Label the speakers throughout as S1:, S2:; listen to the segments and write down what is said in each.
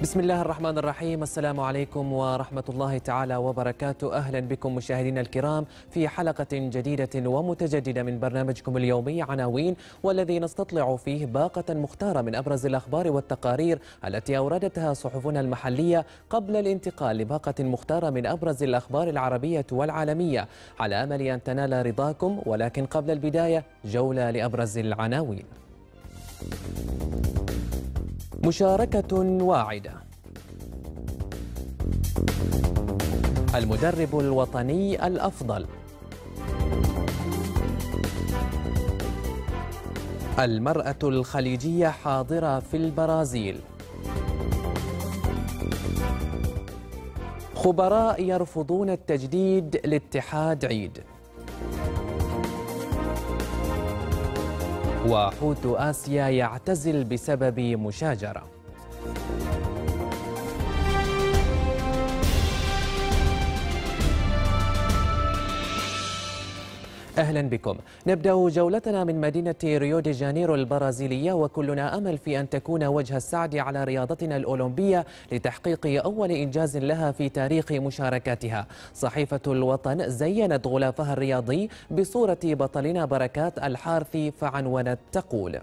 S1: بسم الله الرحمن الرحيم. السلام عليكم ورحمة الله تعالى وبركاته. أهلا بكم مشاهدينا الكرام في حلقة جديدة ومتجددة من برنامجكم اليومي عناوين، والذي نستطلع فيه باقة مختارة من أبرز الأخبار والتقارير التي أوردتها صحفنا المحلية قبل الانتقال لباقة مختارة من أبرز الأخبار العربية والعالمية، على أمل أن تنال رضاكم. ولكن قبل البداية جولة لأبرز العناوين. مشاركة واعدة. المدرب الوطني الأفضل. المرأة الخليجية حاضرة في البرازيل. خبراء يرفضون التجديد لاتحاد عيد. وحوت آسيا يعتزل بسبب مشاجرة. أهلا بكم. نبدأ جولتنا من مدينة ريو دي جانيرو البرازيلية، وكلنا أمل في أن تكون وجه السعد على رياضتنا الأولمبية لتحقيق أول إنجاز لها في تاريخ مشاركاتها. صحيفة الوطن زينت غلافها الرياضي بصورة بطلنا بركات الحارثي، فعنونت تقول: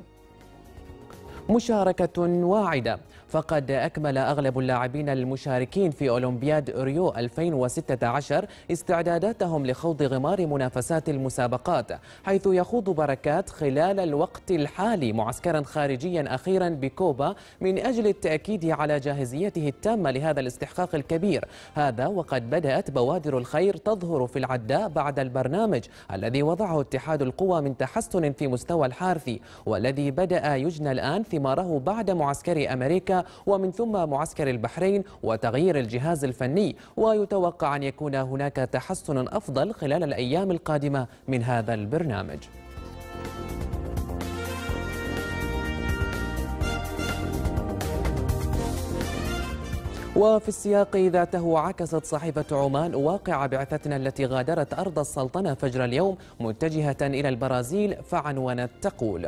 S1: مشاركة واعدة. فقد أكمل أغلب اللاعبين المشاركين في أولمبياد ريو 2016 استعداداتهم لخوض غمار منافسات المسابقات، حيث يخوض بركات خلال الوقت الحالي معسكرا خارجيا أخيرا بكوبا من أجل التأكيد على جاهزيته التامة لهذا الاستحقاق الكبير. هذا وقد بدأت بوادر الخير تظهر في العداء بعد البرنامج الذي وضعه اتحاد القوى من تحسن في مستوى الحارثي، والذي بدأ يجنى الآن ثماره بعد معسكر أمريكا ومن ثم معسكر البحرين وتغيير الجهاز الفني. ويتوقع أن يكون هناك تحسن أفضل خلال الأيام القادمة من هذا البرنامج. وفي السياق ذاته عكست صحيفة عمان واقع بعثتنا التي غادرت أرض السلطنة فجر اليوم متجهة إلى البرازيل، فعنونت تقول: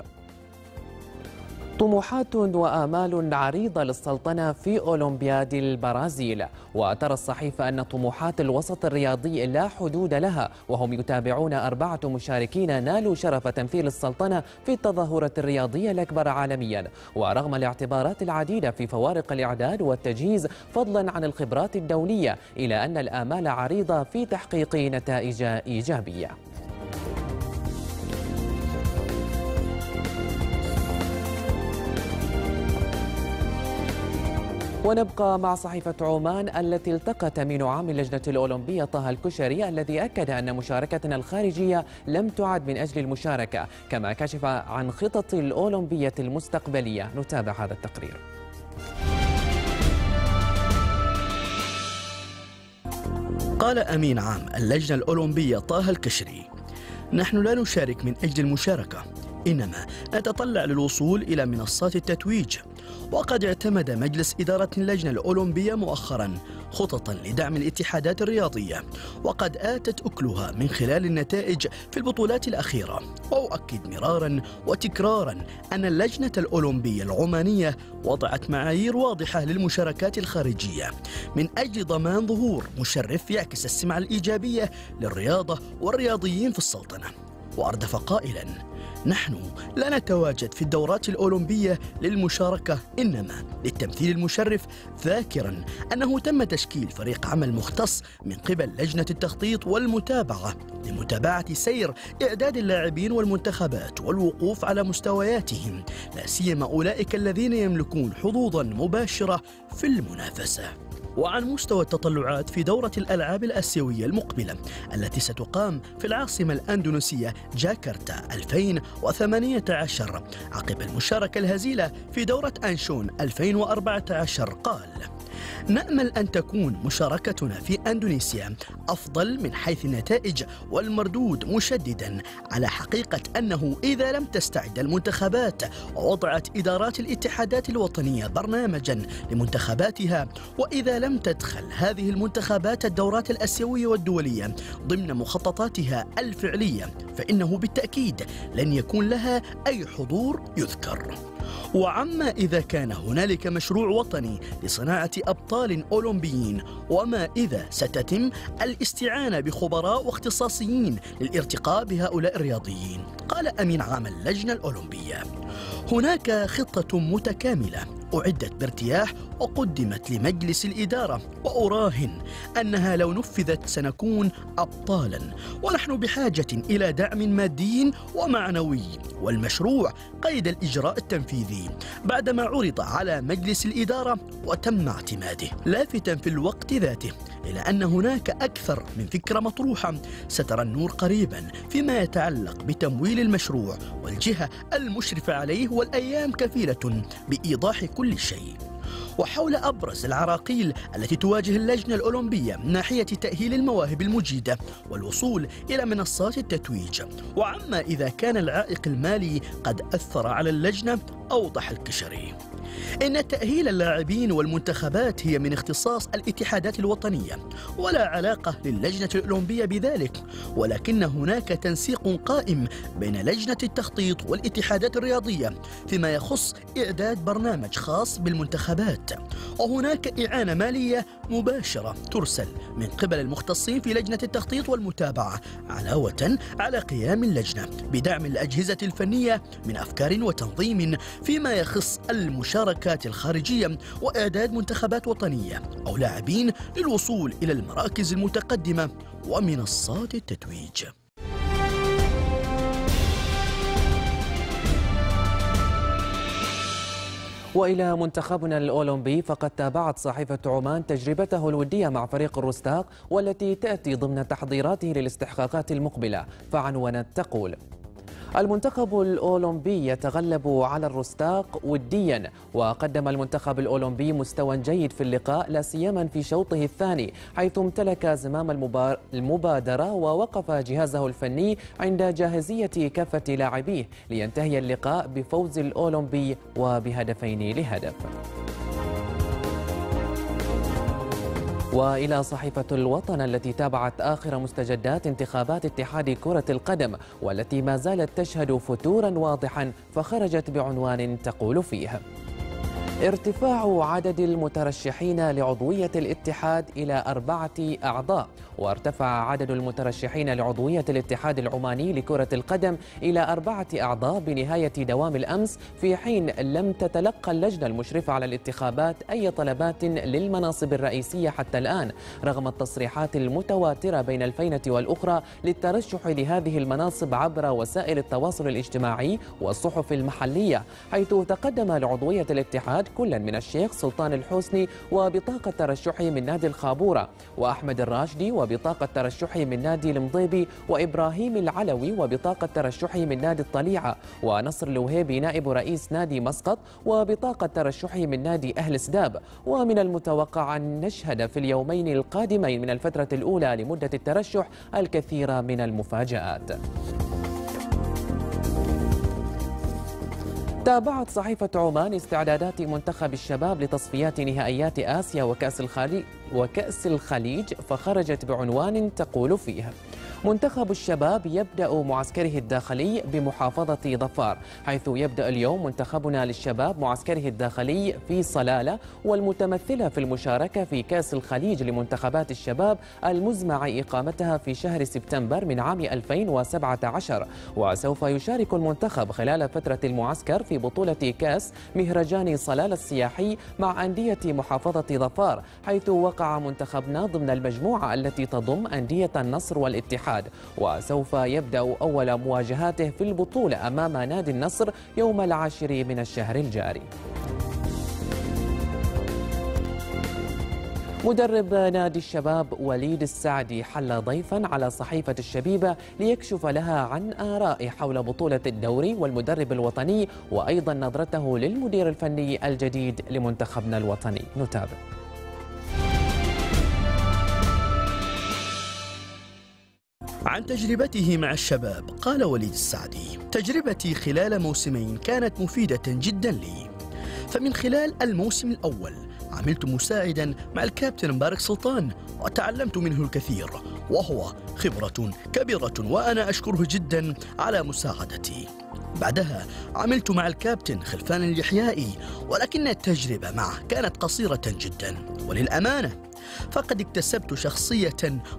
S1: طموحات وآمال عريضة للسلطنة في أولمبياد البرازيل. وترى الصحيفة أن طموحات الوسط الرياضي لا حدود لها، وهم يتابعون 4 مشاركين نالوا شرف تمثيل السلطنة في التظاهرة الرياضية الأكبر عالميا. ورغم الاعتبارات العديدة في فوارق الإعداد والتجهيز فضلا عن الخبرات الدولية، إلى أن الآمال عريضة في تحقيق نتائج إيجابية. ونبقى مع صحيفة عمان التي التقت أمين عام اللجنة الأولمبية طه الكشري، الذي أكد أن مشاركتنا الخارجية لم تعد من أجل المشاركة، كما كشف عن خطط الأولمبية المستقبلية. نتابع هذا التقرير.
S2: قال أمين عام اللجنة الأولمبية طه الكشري: نحن لا نشارك من أجل المشاركة، إنما نتطلع للوصول إلى منصات التتويج. وقد اعتمد مجلس إدارة اللجنة الأولمبية مؤخرا خططا لدعم الاتحادات الرياضية، وقد آتت أكلها من خلال النتائج في البطولات الأخيرة. وأؤكد مرارا وتكرارا أن اللجنة الأولمبية العمانية وضعت معايير واضحة للمشاركات الخارجية من أجل ضمان ظهور مشرف يعكس السمعة الإيجابية للرياضة والرياضيين في السلطنة. وأردف قائلا: نحن لا نتواجد في الدورات الأولمبية للمشاركة، إنما للتمثيل المشرف، ذاكرا أنه تم تشكيل فريق عمل مختص من قبل لجنة التخطيط والمتابعة لمتابعة سير إعداد اللاعبين والمنتخبات والوقوف على مستوياتهم، لا سيما أولئك الذين يملكون حظوظا مباشرة في المنافسة. وعن مستوى التطلعات في دورة الألعاب الآسيوية المقبلة التي ستقام في العاصمة الأندونيسية جاكرتا 2018 عقب المشاركة الهزيلة في دورة أنشون 2014، قال: نأمل أن تكون مشاركتنا في أندونيسيا أفضل من حيث النتائج والمردود، مشددا على حقيقة أنه إذا لم تستعد المنتخبات ووضعت إدارات الاتحادات الوطنية برنامجا لمنتخباتها، وإذا لم تدخل هذه المنتخبات الدورات الآسيوية والدولية ضمن مخططاتها الفعلية، فإنه بالتأكيد لن يكون لها أي حضور يذكر. وعما إذا كان هنالك مشروع وطني لصناعة أبطال أولمبيين، وما إذا ستتم الاستعانة بخبراء واختصاصيين للارتقاء بهؤلاء الرياضيين. قال أمين عام اللجنة الأولمبية: هناك خطة متكاملة أعدت بارتياح وقدمت لمجلس الإدارة، وأراهن أنها لو نفذت سنكون أبطالا، ونحن بحاجة إلى دعم مادي ومعنوي، والمشروع قيد الإجراء التنفيذي بعدما عرض على مجلس الإدارة وتم اعتماده، لافتا في الوقت ذاته إلى أن هناك أكثر من فكرة مطروحة سترى النور قريبا فيما يتعلق بتمويل المشروع والجهة المشرفة عليه، والأيام كفيلة بإيضاح كل شيء. وحول أبرز العراقيل التي تواجه اللجنة الأولمبية من ناحية تأهيل المواهب المجيدة والوصول إلى منصات التتويج، وعما إذا كان العائق المالي قد أثر على اللجنة، أوضح الكشري: إن تأهيل اللاعبين والمنتخبات هي من اختصاص الاتحادات الوطنية، ولا علاقة للجنة الأولمبية بذلك، ولكن هناك تنسيق قائم بين لجنة التخطيط والاتحادات الرياضية فيما يخص إعداد برنامج خاص بالمنتخبات، وهناك إعانة مالية مباشرة ترسل من قبل المختصين في لجنة التخطيط والمتابعة، علاوة على قيام اللجنة بدعم الأجهزة الفنية من أفكار وتنظيم فيما يخص المشاركات الخارجية وإعداد منتخبات وطنية أو لاعبين للوصول إلى المراكز المتقدمة ومنصات التتويج.
S1: وإلى منتخبنا الأولمبي، فقد تابعت صحيفة عمان تجربته الودية مع فريق الروستاق، والتي تأتي ضمن تحضيراته للاستحقاقات المقبلة. فعنونت تقول: المنتخب الأولمبي يتغلب على الروستاق وديا، وقدم المنتخب الأولمبي مستوى جيد في اللقاء، لا سيما في شوطه الثاني، حيث امتلك زمام المبادرة ووقف جهازه الفني عند جاهزية كافة لاعبيه لينتهي اللقاء بفوز الأولمبي وبهدفين لهدف. وإلى صحيفة الوطن التي تابعت آخر مستجدات انتخابات اتحاد كرة القدم، والتي ما زالت تشهد فتورا واضحا، فخرجت بعنوان تقول فيه: ارتفاع عدد المترشحين لعضوية الاتحاد إلى 4 أعضاء. وارتفع عدد المترشحين لعضوية الاتحاد العماني لكرة القدم إلى 4 أعضاء بنهاية دوام الأمس، في حين لم تتلقى اللجنة المشرفة على الانتخابات أي طلبات للمناصب الرئيسية حتى الآن، رغم التصريحات المتواترة بين الفينة والأخرى للترشح لهذه المناصب عبر وسائل التواصل الاجتماعي والصحف المحلية، حيث تقدم لعضوية الاتحاد كل من الشيخ سلطان الحسني وبطاقة ترشحه من نادي الخابورة، وأحمد الراشدي وبطاقة ترشحه من نادي المضيبي، وإبراهيم العلوي وبطاقة ترشحه من نادي الطليعة، ونصر الوهيبي نائب رئيس نادي مسقط وبطاقة ترشحه من نادي أهل سداب. ومن المتوقع أن نشهد في اليومين القادمين من الفترة الأولى لمدة الترشح الكثير من المفاجآت. تابعت صحيفة عمان استعدادات منتخب الشباب لتصفيات نهائيات آسيا وكأس الخليج، فخرجت بعنوان تقول فيه: منتخب الشباب يبدأ معسكره الداخلي بمحافظة ظفار، حيث يبدأ اليوم منتخبنا للشباب معسكره الداخلي في صلالة، والمتمثلة في المشاركة في كأس الخليج لمنتخبات الشباب المزمع إقامتها في شهر سبتمبر من عام 2017. وسوف يشارك المنتخب خلال فترة المعسكر في بطولة كأس مهرجان صلالة السياحي مع أندية محافظة ظفار، حيث وقع منتخبنا ضمن المجموعة التي تضم أندية النصر والاتحاد، وسوف يبدأ أول مواجهاته في البطولة أمام نادي النصر يوم 10 من الشهر الجاري. مدرب نادي الشباب وليد السعدي حل ضيفا على صحيفة الشبيبة ليكشف لها عن آراء حول بطولة الدوري والمدرب الوطني، وأيضا نظرته للمدير الفني الجديد لمنتخبنا الوطني. نتابع.
S2: عن تجربته مع الشباب قال وليد السعدي: تجربتي خلال موسمين كانت مفيدة جدا لي، فمن خلال الموسم الأول عملت مساعدا مع الكابتن مبارك سلطان وتعلمت منه الكثير، وهو خبرة كبيرة وأنا أشكره جدا على مساعدتي. بعدها عملت مع الكابتن خلفان اليحيائي، ولكن التجربة معه كانت قصيرة جدا، وللأمانة فقد اكتسبت شخصية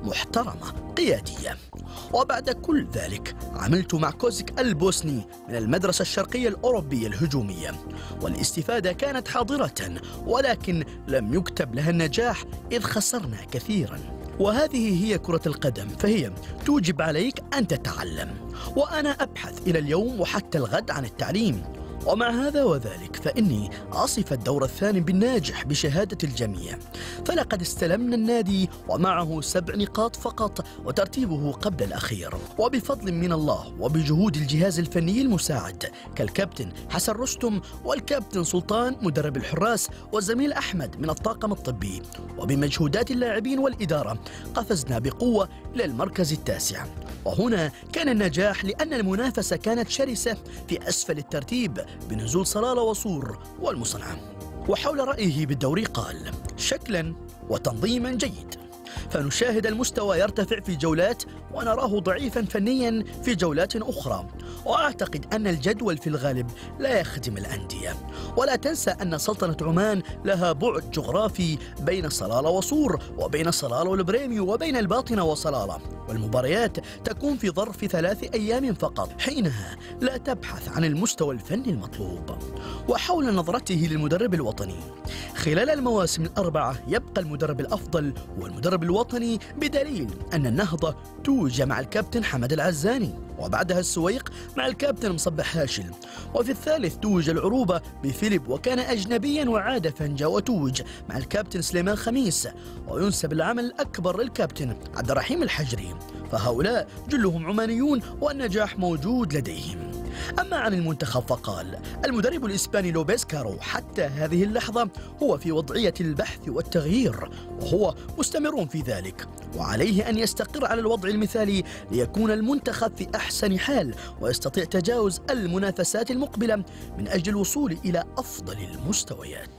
S2: محترمة قيادية. وبعد كل ذلك عملت مع كوزيك البوسني من المدرسة الشرقية الأوروبية الهجومية، والاستفادة كانت حاضرة، ولكن لم يكتب لها النجاح إذ خسرنا كثيرا. وهذه هي كرة القدم، فهي توجب عليك أن تتعلم، وأنا أبحث إلى اليوم وحتى الغد عن التعليم. ومع هذا وذلك فإني أصف الدور الثاني بالناجح بشهادة الجميع، فلقد استلمنا النادي ومعه 7 نقاط فقط وترتيبه قبل الأخير، وبفضل من الله وبجهود الجهاز الفني المساعد كالكابتن حسن رستم والكابتن سلطان مدرب الحراس والزميل أحمد من الطاقم الطبي، وبمجهودات اللاعبين والإدارة قفزنا بقوة إلى المركز التاسع. وهنا كان النجاح لأن المنافسة كانت شرسة في أسفل الترتيب بنزول صلالة وصور والمصنعة. وحول رأيه بالدوري قال: شكلا وتنظيما جيد، فنشاهد المستوى يرتفع في جولات ونراه ضعيفا فنيا في جولات أخرى، وأعتقد أن الجدول في الغالب لا يخدم الأندية. ولا تنسى أن سلطنة عمان لها بعد جغرافي بين صلالة وصور، وبين صلالة والبريمي، وبين الباطنة وصلالة، والمباريات تكون في ظرف 3 أيام فقط، حينها لا تبحث عن المستوى الفني المطلوب. وحول نظرته للمدرب الوطني: خلال المواسم ال4 يبقى المدرب الأفضل هو المدرب الوطني، بدليل أن النهضة توج مع الكابتن حمد العزاني، وبعدها السويق مع الكابتن مصبح هاشل، وفي الثالث توج العروبة بفيليب وكان أجنبيا وعاد فنجا وتوج مع الكابتن سليمان خميس، وينسب العمل الأكبر للكابتن عبد الرحيم الحجري، فهؤلاء جلهم عمانيون والنجاح موجود لديهم. أما عن المنتخب فقال: المدرب الإسباني لوبيز كارو حتى هذه اللحظة هو في وضعية البحث والتغيير، وهو مستمر في ذلك، وعليه أن يستقر على الوضع المثالي ليكون المنتخب في أحسن حال ويستطيع تجاوز المنافسات المقبلة من أجل الوصول إلى أفضل المستويات.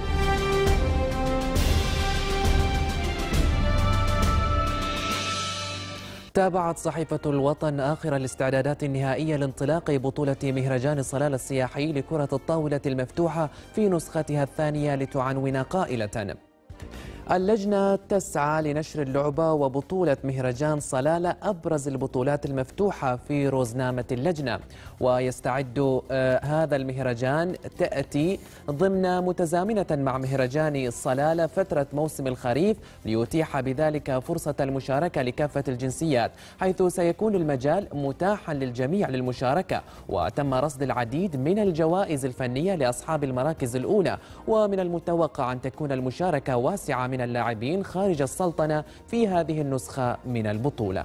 S1: تابعت صحيفة الوطن آخر الاستعدادات النهائية لانطلاق بطولة مهرجان الصلالة السياحي لكرة الطاولة المفتوحة في نسختها الثانية لتعنون قائلة: اللجنة تسعى لنشر اللعبة وبطولة مهرجان صلالة أبرز البطولات المفتوحة في روزنامة اللجنة. ويستعد هذا المهرجان تأتي ضمن متزامنة مع مهرجان صلالة فترة موسم الخريف، ليتيح بذلك فرصة المشاركة لكافة الجنسيات، حيث سيكون المجال متاحا للجميع للمشاركة. وتم رصد العديد من الجوائز الفنية لأصحاب المراكز الأولى، ومن المتوقع أن تكون المشاركة واسعة من اللاعبين خارج السلطنة في هذه النسخة من البطولة.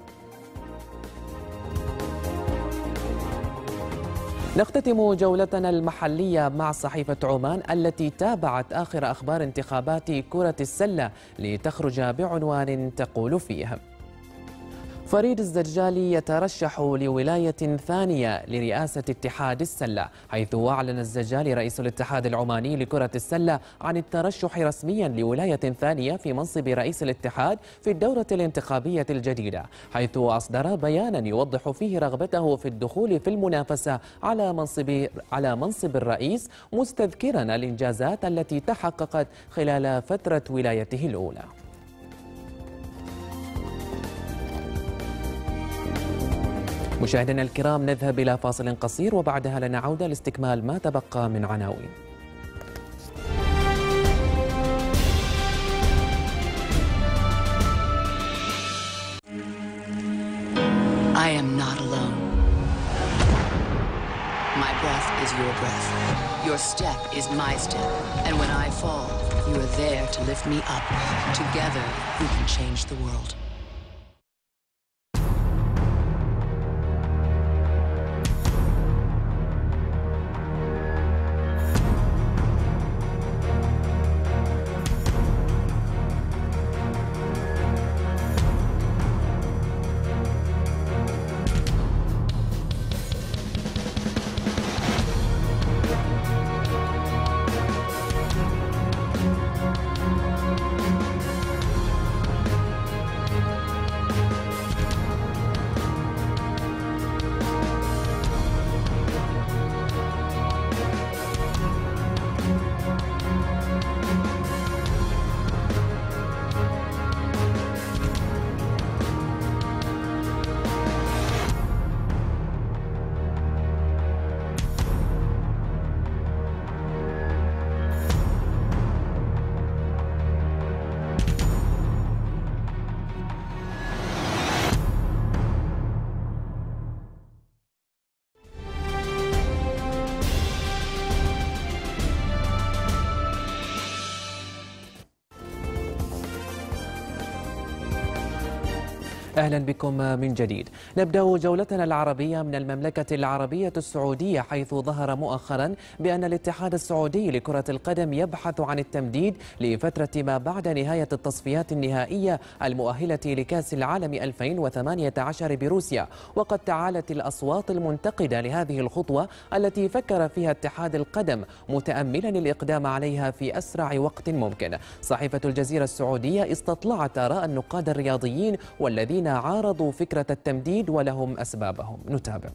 S1: نختتم جولتنا المحلية مع صحيفة عمان التي تابعت آخر أخبار انتخابات كرة السلة لتخرج بعنوان تقول فيه: فريد الزرجالي يترشح لولاية ثانية لرئاسة اتحاد السلة، حيث أعلن الزرجالي رئيس الاتحاد العماني لكرة السلة عن الترشح رسميا لولاية ثانية في منصب رئيس الاتحاد في الدورة الانتخابية الجديدة، حيث أصدر بيانا يوضح فيه رغبته في الدخول في المنافسة على منصب الرئيس، مستذكرا الإنجازات التي تحققت خلال فترة ولايته الأولى. مشاهدينا الكرام، نذهب إلى فاصل قصير وبعدها لنا عودة لاستكمال ما تبقى من عناوين.
S3: I am not alone. My breath is your breath. Your step is my step. And when I fall, you are there to lift me up. Together, we can change the world.
S1: أهلا بكم من جديد. نبدأ جولتنا العربية من المملكة العربية السعودية، حيث ظهر مؤخرا بأن الاتحاد السعودي لكرة القدم يبحث عن التمديد لفترة ما بعد نهاية التصفيات النهائية المؤهلة لكأس العالم 2018 بروسيا. وقد تعالت الأصوات المنتقدة لهذه الخطوة التي فكر فيها اتحاد القدم، متأملا الإقدام عليها في أسرع وقت ممكن. صحيفة الجزيرة السعودية استطلعت آراء النقاد الرياضيين والذين عارضوا فكرة التمديد ولهم أسبابهم. نتابع.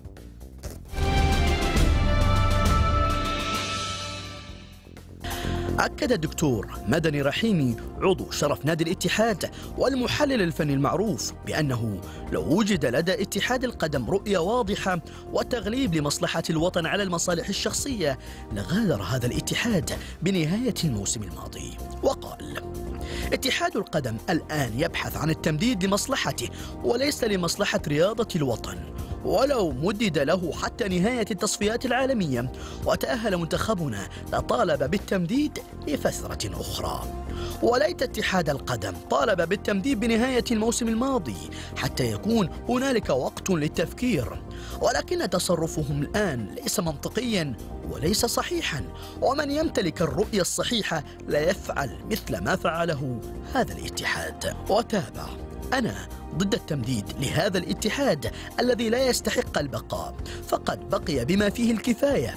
S2: أكد الدكتور مدني رحيمي عضو شرف نادي الاتحاد والمحلل الفني المعروف بأنه لو وجد لدى اتحاد القدم رؤية واضحة وتغليب لمصلحة الوطن على المصالح الشخصية لغادر هذا الاتحاد بنهاية الموسم الماضي. وقال: اتحاد القدم الآن يبحث عن التمديد لمصلحته وليس لمصلحة رياضة الوطن، ولو مدد له حتى نهاية التصفيات العالمية وتأهل منتخبنا لطالب بالتمديد لفترة أخرى. وليت اتحاد القدم طالب بالتمديد بنهاية الموسم الماضي حتى يكون هنالك وقت للتفكير، ولكن تصرفهم الآن ليس منطقيا وليس صحيحا، ومن يمتلك الرؤية الصحيحة لا يفعل مثل ما فعله هذا الاتحاد. وتابع: أنا ضد التمديد لهذا الاتحاد الذي لا يستحق البقاء، فقد بقي بما فيه الكفاية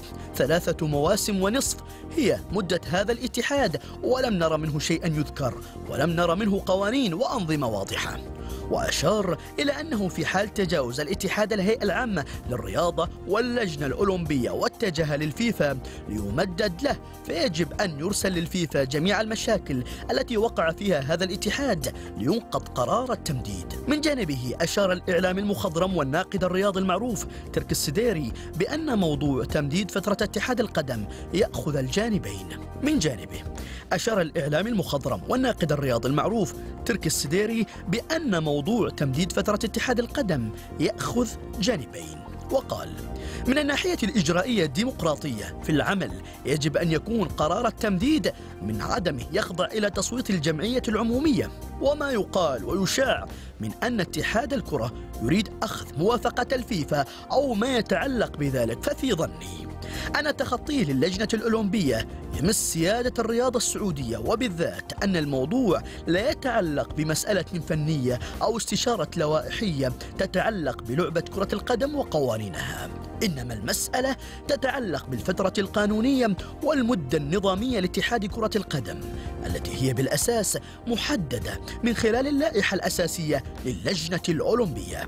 S2: 3 مواسم ونصف هي مدة هذا الاتحاد، ولم نرى منه شيئا يذكر، ولم نرى منه قوانين وأنظمة واضحة. وأشار إلى أنه في حال تجاوز الاتحاد الهيئة العامة للرياضة واللجنة الأولمبية واتجه للفيفا ليمدد له، فيجب أن يرسل للفيفا جميع المشاكل التي وقع فيها هذا الاتحاد لينقض قرار التمديد. من جانبه أشار الإعلام المخضرم والناقد الرياضي المعروف تركي السديري بأن موضوع تمديد فترة اتحاد القدم يأخذ الجانبين. من جانبه أشار الإعلام المخضرم والناقد الرياضي المعروف تركي السديري بأن موضوع تمديد فترة اتحاد القدم يأخذ جانبين، وقال: من الناحية الإجرائية الديمقراطية في العمل يجب أن يكون قرار التمديد من عدمه يخضع إلى تصويت الجمعية العمومية، وما يقال ويشاع من أن اتحاد الكرة يريد أخذ موافقة الفيفا أو ما يتعلق بذلك، ففي ظني أن تخطيه للجنة الأولمبية يمس سيادة الرياضة السعودية، وبالذات أن الموضوع لا يتعلق بمسألة فنية أو استشارة لوائحية تتعلق بلعبة كرة القدم وقوانينها، إنما المسألة تتعلق بالفترة القانونية والمدة النظامية لاتحاد كرة القدم التي هي بالأساس محددة من خلال اللائحة الأساسية للجنة الأولمبية.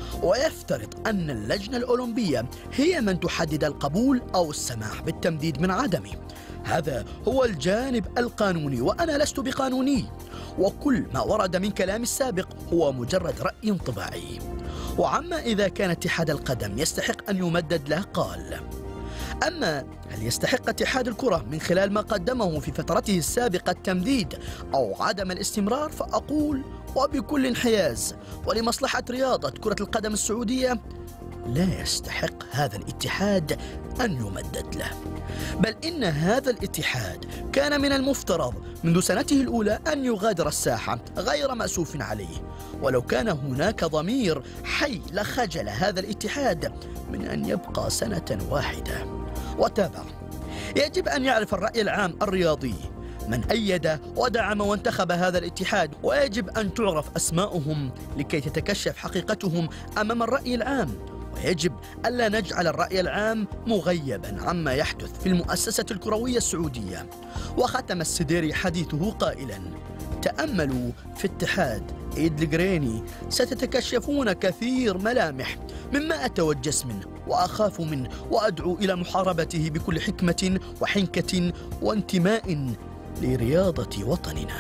S2: ويفترض أن اللجنة الأولمبية هي من تحدد القبول أو السماح بالتمديد من عدمه. هذا هو الجانب القانوني، وأنا لست بقانوني، وكل ما ورد من كلامي السابق هو مجرد رأي انطباعي. وعما إذا كان اتحاد القدم يستحق أن يمدد له قال: أما هل يستحق اتحاد الكرة من خلال ما قدمه في فترته السابقة التمديد أو عدم الاستمرار، فأقول وبكل انحياز ولمصلحة رياضة كرة القدم السعودية لا يستحق هذا الاتحاد أن يمدد له، بل إن هذا الاتحاد كان من المفترض منذ سنته الأولى أن يغادر الساحة غير مأسوف عليه، ولو كان هناك ضمير حي لخجل هذا الاتحاد من أن يبقى سنة واحدة. وتابع: يجب أن يعرف الرأي العام الرياضي من أيد ودعم وانتخب هذا الاتحاد، ويجب أن تعرف أسماؤهم لكي تتكشف حقيقتهم أمام الرأي العام، ويجب ألا نجعل الرأي العام مغيبا عما يحدث في المؤسسة الكروية السعودية. وختم السديري حديثه قائلا: تأملوا في اتحاد إيد القريني ستتكشفون كثير ملامح مما أتوجس منه وأخاف منه، وأدعو إلى محاربته بكل حكمة وحنكة وانتماء لرياضة وطننا.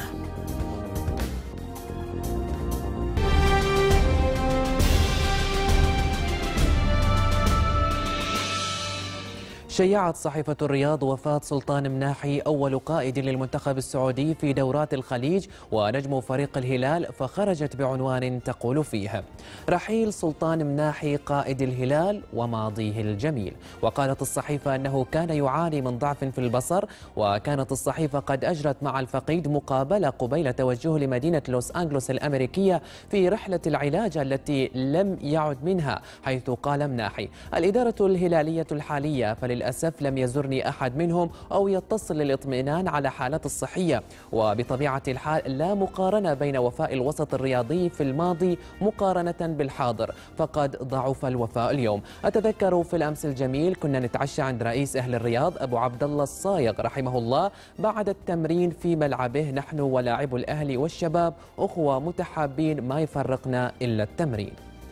S1: شيعت صحيفة الرياض وفاة سلطان مناحي أول قائد للمنتخب السعودي في دورات الخليج ونجم فريق الهلال، فخرجت بعنوان تقول فيه: رحيل سلطان مناحي قائد الهلال وماضيه الجميل. وقالت الصحيفة أنه كان يعاني من ضعف في البصر، وكانت الصحيفة قد أجرت مع الفقيد مقابلة قبيل توجهه لمدينة لوس أنجلوس الأمريكية في رحلة العلاج التي لم يعد منها، حيث قال مناحي: الإدارة الهلالية الحالية فللأسف لم يزرني أحد منهم أو يتصل للإطمئنان على حالته الصحية، وبطبيعة الحال لا مقارنة بين وفاء الوسط الرياضي في الماضي مقارنة بالحاضر، فقد ضعف الوفاء اليوم. أتذكر في الأمس الجميل كنا نتعشى عند رئيس أهل الرياض أبو عبد الله الصايغ رحمه الله بعد التمرين في ملعبه، نحن ولاعب الأهلي والشباب أخوة متحابين ما يفرقنا إلا التمرين.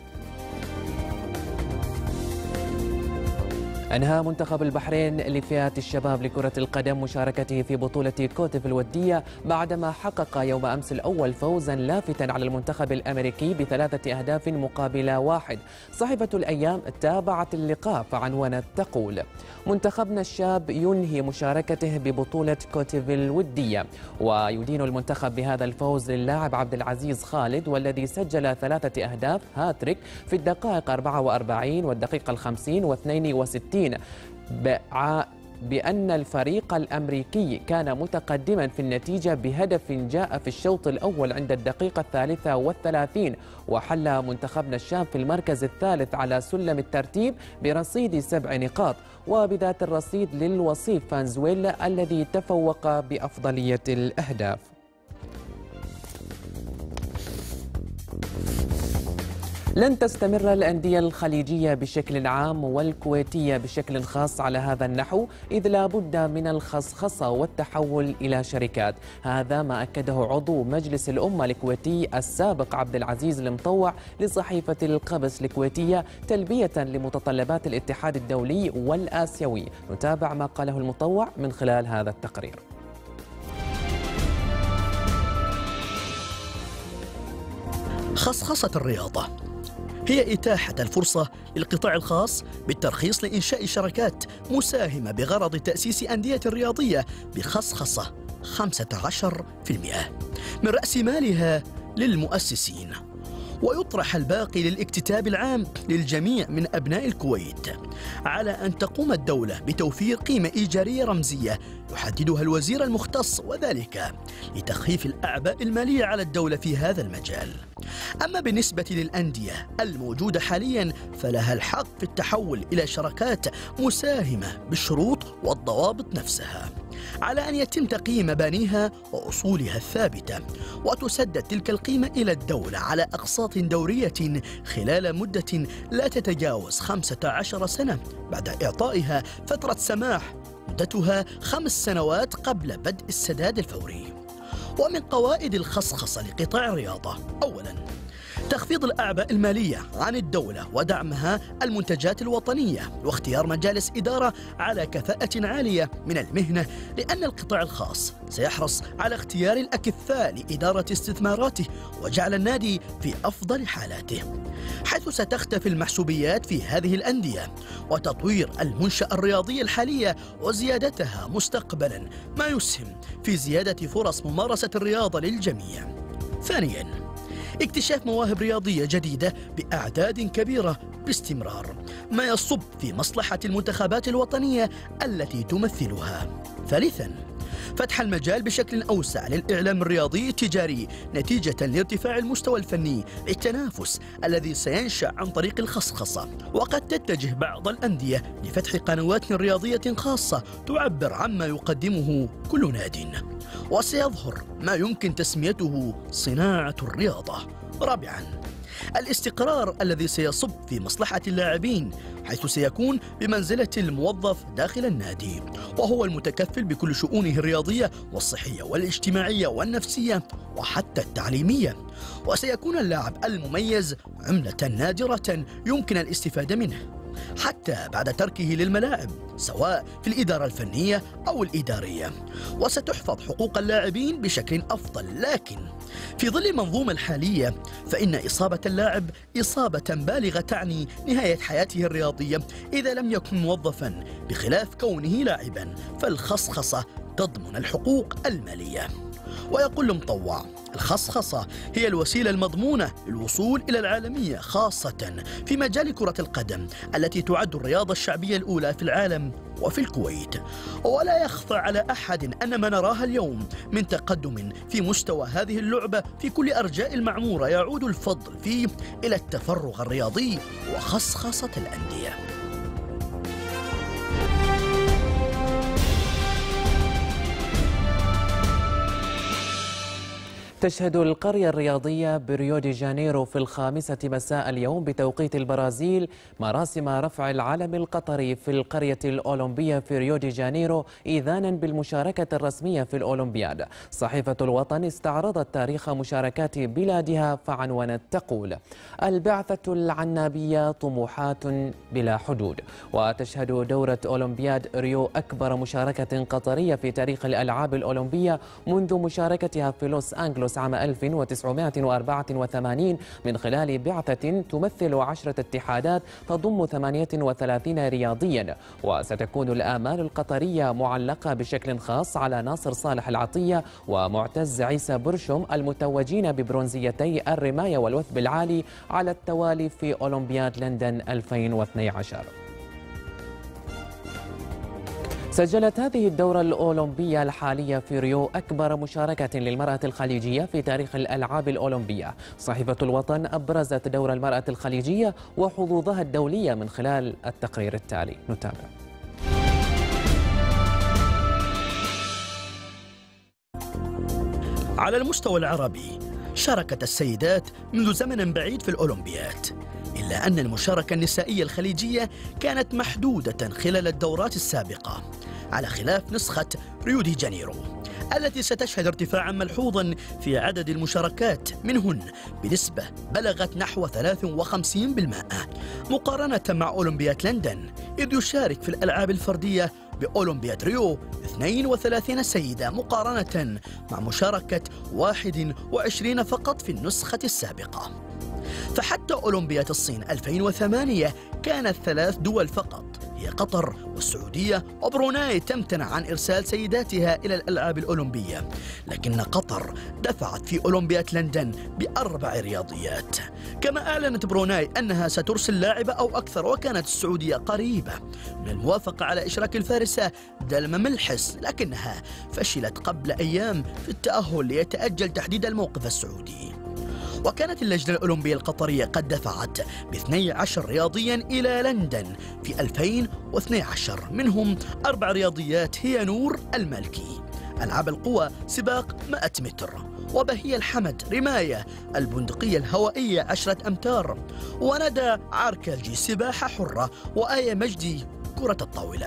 S1: أنهى منتخب البحرين لفئات الشباب لكرة القدم مشاركته في بطولة كوتيف الودية بعدما حقق يوم أمس الأول فوزا لافتا على المنتخب الأمريكي ب3 أهداف مقابل 1. صحيفة الأيام تابعت اللقاء فعنونت تقول: منتخبنا الشاب ينهي مشاركته ببطولة كوتيف الودية، ويدين المنتخب بهذا الفوز للاعب عبد العزيز خالد، والذي سجل 3 أهداف هاتريك في الدقائق 44 والدقيقة 50 و62، بأن الفريق الأمريكي كان متقدما في النتيجة بهدف جاء في الشوط الأول عند الدقيقة 33، وحل منتخبنا الشام في المركز الثالث على سلم الترتيب برصيد 7 نقاط، وبذات الرصيد للوصيف فنزويلا الذي تفوق بأفضلية الأهداف. لن تستمر الأندية الخليجية بشكل عام والكويتية بشكل خاص على هذا النحو، إذ لا بد من الخصخصة والتحول إلى شركات. هذا ما أكده عضو مجلس الأمة الكويتي السابق عبد العزيز المطوع لصحيفة القبس الكويتية تلبية لمتطلبات الاتحاد الدولي والآسيوي. نتابع ما قاله المطوع من خلال هذا التقرير.
S2: خصخصة الرياضة هي إتاحة الفرصة للقطاع الخاص بالترخيص لإنشاء شركات مساهمة بغرض تأسيس أندية رياضية بخصخصة 15% من رأس مالها للمؤسسين، ويطرح الباقي للاكتتاب العام للجميع من أبناء الكويت، على أن تقوم الدولة بتوفير قيمة إيجارية رمزية يحددها الوزير المختص، وذلك لتخفيف الأعباء المالية على الدولة في هذا المجال. أما بالنسبة للأندية الموجودة حاليا فلها الحق في التحول إلى شركات مساهمة بالشروط والضوابط نفسها، على أن يتم تقييم مبانيها وأصولها الثابتة، وتسدد تلك القيمة إلى الدولة على أقساط دورية خلال مدة لا تتجاوز 15 سنة، بعد إعطائها فترة سماح مدتها 5 سنوات قبل بدء السداد الفوري. ومن قواعد الخصخصة لقطاع الرياضة: أولاً، تخفيض الأعباء المالية عن الدولة ودعمها المنتجات الوطنية، واختيار مجالس إدارة على كفاءة عالية من المهنة، لأن القطاع الخاص سيحرص على اختيار الأكفاء لإدارة استثماراته وجعل النادي في أفضل حالاته، حيث ستختفي المحسوبيات في هذه الأندية، وتطوير المنشأة الرياضية الحالية وزيادتها مستقبلا، ما يسهم في زيادة فرص ممارسة الرياضة للجميع. ثانيا، اكتشاف مواهب رياضية جديدة بأعداد كبيرة باستمرار، ما يصب في مصلحة المنتخبات الوطنية التي تمثلها. ثالثا، فتح المجال بشكل أوسع للإعلام الرياضي التجاري نتيجة لارتفاع المستوى الفني للتنافس الذي سينشأ عن طريق الخصخصة، وقد تتجه بعض الأندية لفتح قنوات رياضية خاصة تعبر عما يقدمه كل ناد، وسيظهر ما يمكن تسميته صناعة الرياضة. رابعاً، الاستقرار الذي سيصب في مصلحة اللاعبين، حيث سيكون بمنزلة الموظف داخل النادي، وهو المتكفل بكل شؤونه الرياضية والصحية والاجتماعية والنفسية وحتى التعليمية، وسيكون اللاعب المميز عملة نادرة يمكن الاستفادة منه، حتى بعد تركه للملاعب سواء في الإدارة الفنية أو الإدارية، وستحفظ حقوق اللاعبين بشكل أفضل. لكن في ظل المنظومة الحالية فإن إصابة اللاعب إصابة بالغة تعني نهاية حياته الرياضية إذا لم يكن موظفا، بخلاف كونه لاعبا فالخصخصة تضمن الحقوق المالية. ويقول المطوع: الخصخصة هي الوسيلة المضمونة للوصول إلى العالمية، خاصة في مجال كرة القدم التي تعد الرياضة الشعبية الأولى في العالم وفي الكويت. ولا يخفى على أحد أن ما نراه اليوم من تقدم في مستوى هذه اللعبة في كل أرجاء المعمورة يعود الفضل فيه إلى التفرغ الرياضي وخصخصة الأندية.
S1: تشهد القرية الرياضية بريو دي جانيرو في 5 مساء اليوم بتوقيت البرازيل مراسم رفع العلم القطري في القرية الأولمبية في ريو دي جانيرو إذانا بالمشاركة الرسمية في الأولمبياد. صحيفة الوطن استعرضت تاريخ مشاركات بلادها فعنونت تقول: البعثة العنابية طموحات بلا حدود. وتشهد دورة أولمبياد ريو أكبر مشاركة قطرية في تاريخ الألعاب الأولمبية منذ مشاركتها في لوس أنجلوس عام 1984 من خلال بعثة تمثل 10 اتحادات تضم 38 رياضيا. وستكون الآمال القطرية معلقة بشكل خاص على ناصر صالح العطية ومعتز عيسى برشم المتوجين ببرونزيتي الرماية والوثب العالي على التوالي في أولمبياد لندن 2012. سجلت هذه الدورة الأولمبية الحالية في ريو أكبر مشاركة للمرأة الخليجية في تاريخ الألعاب الأولمبية. صحيفة الوطن أبرزت دور المرأة الخليجية وحظوظها الدولية من خلال التقرير التالي، نتابع.
S2: على المستوى العربي شاركت السيدات منذ زمن بعيد في الأولمبياد، إلا أن المشاركة النسائية الخليجية كانت محدودة خلال الدورات السابقة، على خلاف نسخة ريو دي جانيرو التي ستشهد ارتفاعا ملحوظا في عدد المشاركات منهن بنسبة بلغت نحو 53% مقارنة مع أولمبياد لندن، إذ يشارك في الألعاب الفردية بأولمبياد ريو 32 سيدة مقارنة مع مشاركة 21 فقط في النسخة السابقة. فحتى أولمبياد الصين 2008 كانت 3 دول فقط، هي قطر والسعودية وبروناي، تمتنع عن إرسال سيداتها إلى الألعاب الأولمبية، لكن قطر دفعت في أولمبياد لندن ب4 رياضيات. كما أعلنت بروناي أنها سترسل لاعبة أو أكثر، وكانت السعودية قريبة من الموافقة على إشراك الفارسة دلما ملحس، لكنها فشلت قبل أيام في التأهل ليتأجل تحديد الموقف السعودي. وكانت اللجنة الأولمبية القطرية قد دفعت ب12 رياضيا إلى لندن في 2012، منهم 4 رياضيات هي نور المالكي ألعاب القوى سباق 100 متر، وبهية الحمد رماية البندقية الهوائية 10 أمتار، وندى عركلجي سباحة حرة، وآية مجدي كرة الطاولة.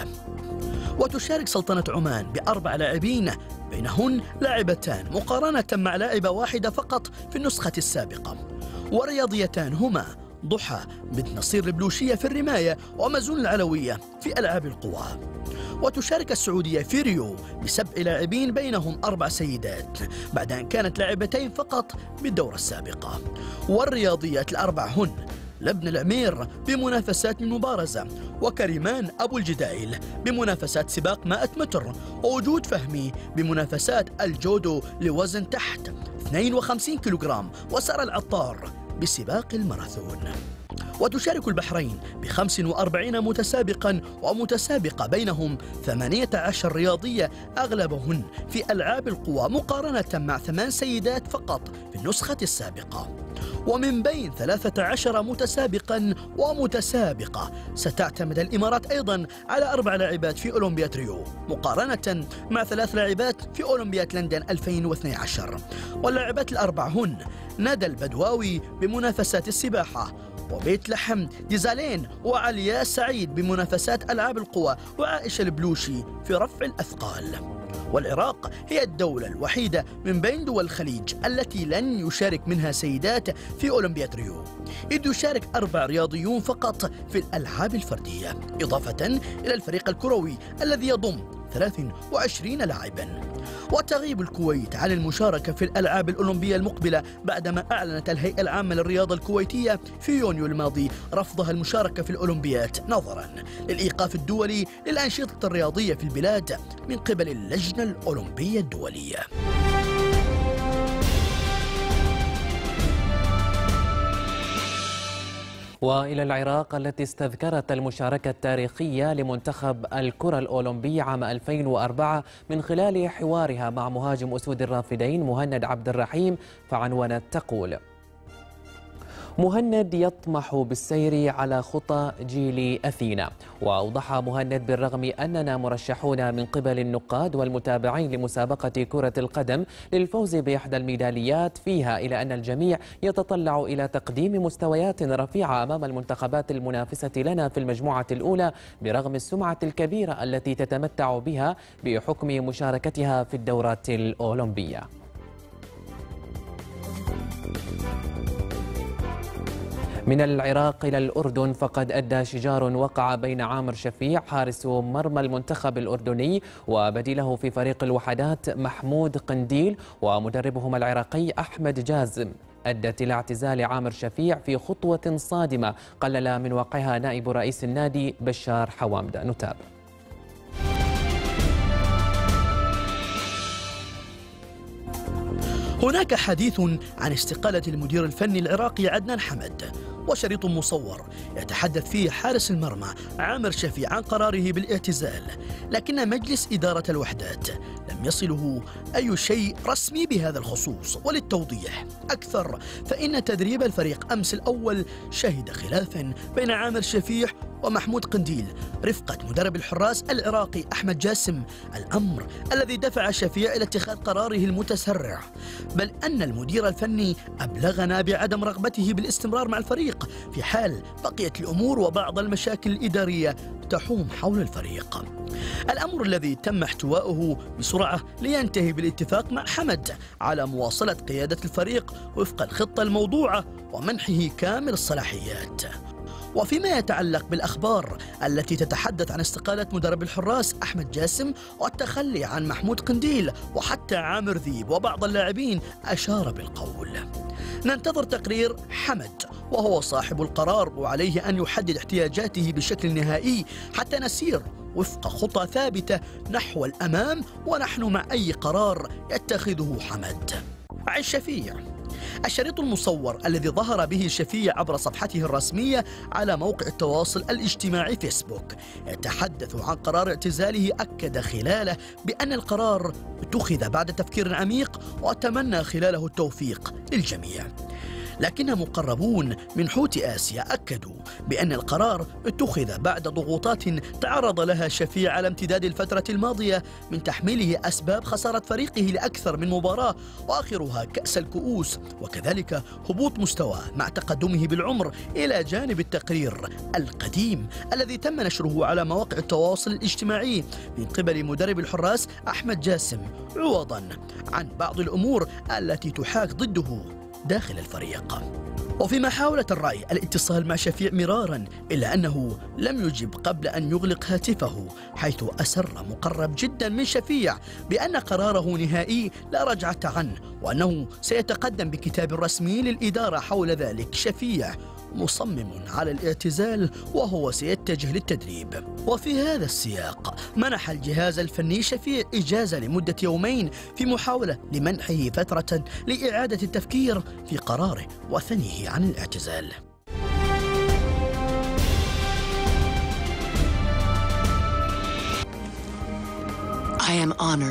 S2: وتشارك سلطنة عمان ب4 لاعبين بينهن لاعبتان مقارنة مع لاعبة واحدة فقط في النسخة السابقة، ورياضيتان هما ضحى بنت نصير البلوشية في الرماية ومزون العلوية في ألعاب القوى. وتشارك السعودية في ريو ب7 لاعبين بينهم 4 سيدات بعد أن كانت لاعبتين فقط بالدورة السابقة. والرياضيات ال4 هن لبنى العمير بمنافسات المبارزة، وكريمان أبو الجدايل بمنافسات سباق 100 متر، ووجود فهمي بمنافسات الجودو لوزن تحت 52 كيلوغرام، وسارة العطار بسباق الماراثون. وتشارك البحرين ب45 متسابقا ومتسابقة بينهم 18 رياضية أغلبهن في ألعاب القوى مقارنة مع 8 سيدات فقط في النسخة السابقة. ومن بين 13 متسابقا ومتسابقة ستعتمد الإمارات أيضا على 4 لاعبات في أولمبياد ريو مقارنة مع 3 لاعبات في أولمبياد لندن 2012. واللاعبات ال4 هن ندى البدواوي بمنافسات السباحة، وبيت لحم ديزالين وعليا سعيد بمنافسات ألعاب القوى، وعائشة البلوشي في رفع الأثقال. والعراق هي الدولة الوحيدة من بين دول الخليج التي لن يشارك منها سيدات في أولمبياد ريو، إذ يشارك 4 رياضيون فقط في الألعاب الفردية، إضافة إلى الفريق الكروي الذي يضم 23 لاعبا. وتغيب الكويت عن المشاركة في الألعاب الأولمبية المقبلة بعدما أعلنت الهيئة العامة للرياضة الكويتية في يونيو الماضي رفضها المشاركة في الأولمبياد نظرا للإيقاف الدولي للأنشطة الرياضية في البلاد من قبل اللجنة الأولمبية الدولية.
S1: وإلى العراق التي استذكرت المشاركة التاريخية لمنتخب الكرة الأولمبي عام 2004 من خلال حوارها مع مهاجم أسود الرافدين مهند عبد الرحيم، فعنونت تقول: مهند يطمح بالسير على خطى جيل أثينا. وأوضح مهند: بالرغم أننا مرشحون من قبل النقاد والمتابعين لمسابقة كرة القدم للفوز بإحدى الميداليات فيها، إلى أن الجميع يتطلع إلى تقديم مستويات رفيعة أمام المنتخبات المنافسة لنا في المجموعة الأولى، برغم السمعة الكبيرة التي تتمتع بها بحكم مشاركتها في الدورات الأولمبية. من العراق إلى الأردن، فقد أدى شجار وقع بين عامر شفيع حارس مرمى المنتخب الأردني وبديله في فريق الوحدات محمود قنديل ومدربهما العراقي أحمد جازم، أدت إلى اعتزال عامر شفيع في خطوة صادمة قلل من وقعها نائب رئيس النادي بشار حوامدة. نتابع.
S2: هناك حديث عن استقالة المدير الفني العراقي عدنان حمد، وشريط مصور يتحدث فيه حارس المرمى عامر شفيع عن قراره بالاعتزال، لكن مجلس إدارة الوحدات لم يصله أي شيء رسمي بهذا الخصوص. وللتوضيح أكثر، فإن تدريب الفريق أمس الأول شهد خلافا بين عامر شفيع ومحمود قنديل رفقة مدرب الحراس العراقي أحمد جاسم، الأمر الذي دفع شفيع إلى اتخاذ قراره المتسرع، بل أن المدير الفني أبلغنا بعدم رغبته بالاستمرار مع الفريق في حال بقيت الأمور وبعض المشاكل الإدارية تحوم حول الفريق. الأمر الذي تم احتواؤه بسرعة لينتهي بالاتفاق مع حمد على مواصلة قيادة الفريق وفق الخطة الموضوعة ومنحه كامل الصلاحيات. وفيما يتعلق بالأخبار التي تتحدث عن استقالة مدرب الحراس أحمد جاسم والتخلي عن محمود قنديل وحتى عامر ذيب وبعض اللاعبين، أشار بالقول: ننتظر تقرير حمد وهو صاحب القرار، وعليه أن يحدد احتياجاته بشكل نهائي حتى نسير وفق خطى ثابتة نحو الأمام، ونحن مع أي قرار يتخذه حمد. عن شفيع، الشريط المصور الذي ظهر به شفيع عبر صفحته الرسمية على موقع التواصل الاجتماعي فيسبوك يتحدث عن قرار اعتزاله، أكد خلاله بأن القرار اتخذ بعد تفكير عميق وأتمنى خلاله التوفيق للجميع. لكن مقربون من حوت آسيا أكدوا بأن القرار اتخذ بعد ضغوطات تعرض لها شفيع على امتداد الفترة الماضية، من تحميله أسباب خسارة فريقه لأكثر من مباراة وآخرها كأس الكؤوس، وكذلك هبوط مستوى مع تقدمه بالعمر، إلى جانب التقرير القديم الذي تم نشره على مواقع التواصل الاجتماعي من قبل مدرب الحراس أحمد جاسم، عوضا عن بعض الأمور التي تحاك ضده داخل الفريق. وفيما حاولت الرأي الاتصال مع شفيع مرارا، إلا أنه لم يجب قبل أن يغلق هاتفه، حيث أسر مقرب جدا من شفيع بأن قراره نهائي لا رجعة عنه، وأنه سيتقدم بكتاب رسمي للإدارة حول ذلك. شفيع مصمم على الاعتزال وهو سيتجه للتدريب. وفي هذا السياق منح الجهاز الفني شفيع إجازة لمدة يومين في محاولة لمنحه فترة لإعادة التفكير في قراره وثنيه عن الاعتزال.
S3: I am honor.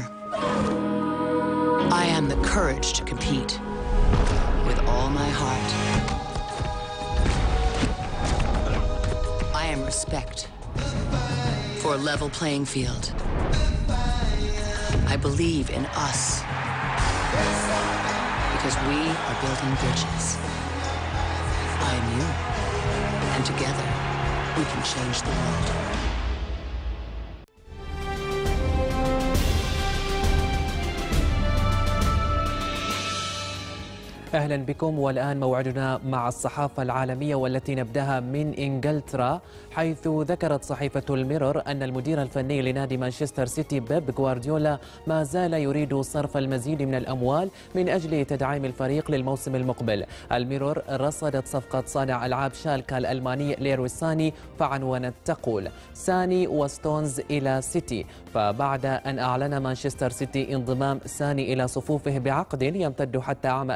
S3: I am the courage to compete with all my heart. I am respect for a level playing field. I believe in us because we are building bridges. I am you, and together we can change the world.
S1: أهلا بكم، والآن موعدنا مع الصحافة العالمية والتي نبدأها من إنجلترا، حيث ذكرت صحيفة الميرور أن المدير الفني لنادي مانشستر سيتي بيب غوارديولا ما زال يريد صرف المزيد من الأموال من أجل تدعيم الفريق للموسم المقبل. الميرور رصدت صفقة صانع ألعاب شالكا الألماني ليروي ساني، فعنونت تقول: ساني وستونز إلى سيتي. فبعد أن أعلن مانشستر سيتي انضمام ساني إلى صفوفه بعقد يمتد حتى عام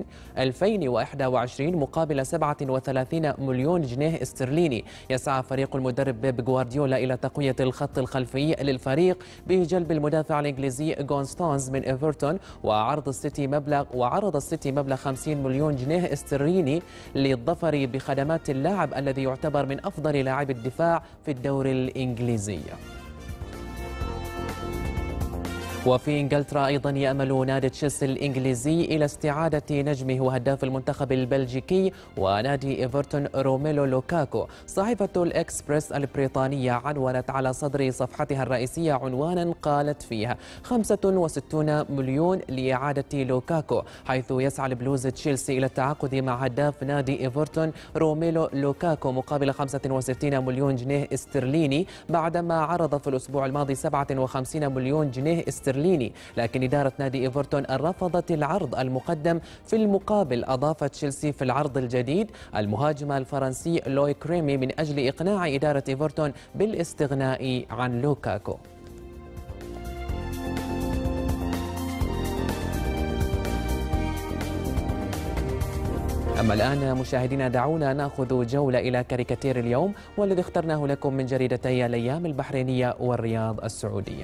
S1: 2021 مقابل 37 مليون جنيه استرليني، يسعى فريق المدرب بيب غوارديولا إلى تقوية الخط الخلفي للفريق بجلب المدافع الإنجليزي جون ستونز من إيفرتون، وعرض السيتي مبلغ 50 مليون جنيه استرليني للظفر بخدمات اللاعب الذي يعتبر من أفضل لاعبي الدفاع في الدوري الإنجليزي. وفي إنجلترا أيضا يأمل نادي تشيلسي الإنجليزي إلى استعادة نجمه وهداف المنتخب البلجيكي ونادي إيفرتون روميلو لوكاكو. صحيفة الإكسبرس البريطانية عنونت على صدر صفحتها الرئيسية عنوانا قالت فيها: 65 مليون لإعادة لوكاكو، حيث يسعى البلوز تشيلسي إلى التعاقد مع هداف نادي إيفرتون روميلو لوكاكو مقابل 65 مليون جنيه استرليني، بعدما عرض في الأسبوع الماضي 57 مليون جنيه استرليني، لكن إدارة نادي إيفرتون رفضت العرض المقدم. في المقابل أضاف تشيلسي في العرض الجديد المهاجم الفرنسي لوي كريمي من أجل إقناع إدارة إيفرتون بالاستغناء عن لوكاكو. أما الآن مشاهدينا دعونا نأخذ جولة إلى كاريكاتير اليوم، والذي اخترناه لكم من جريدتي الأيام البحرينية والرياض السعودية.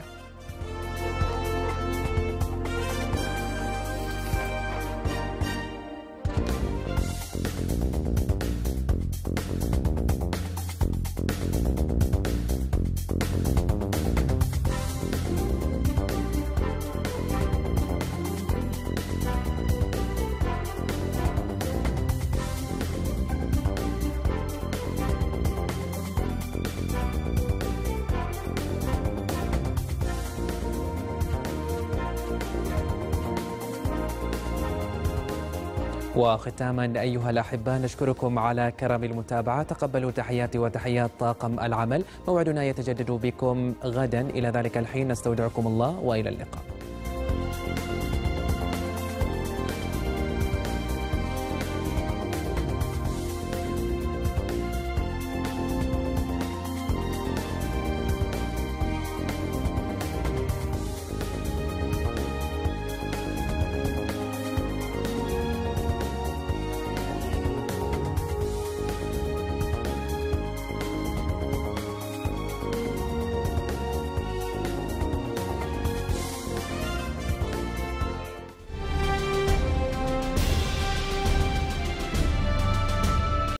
S1: وختاما أيها الأحبة، نشكركم على كرم المتابعة. تقبلوا تحياتي وتحيات طاقم العمل. موعدنا يتجدد بكم غدا، إلى ذلك الحين نستودعكم الله وإلى اللقاء.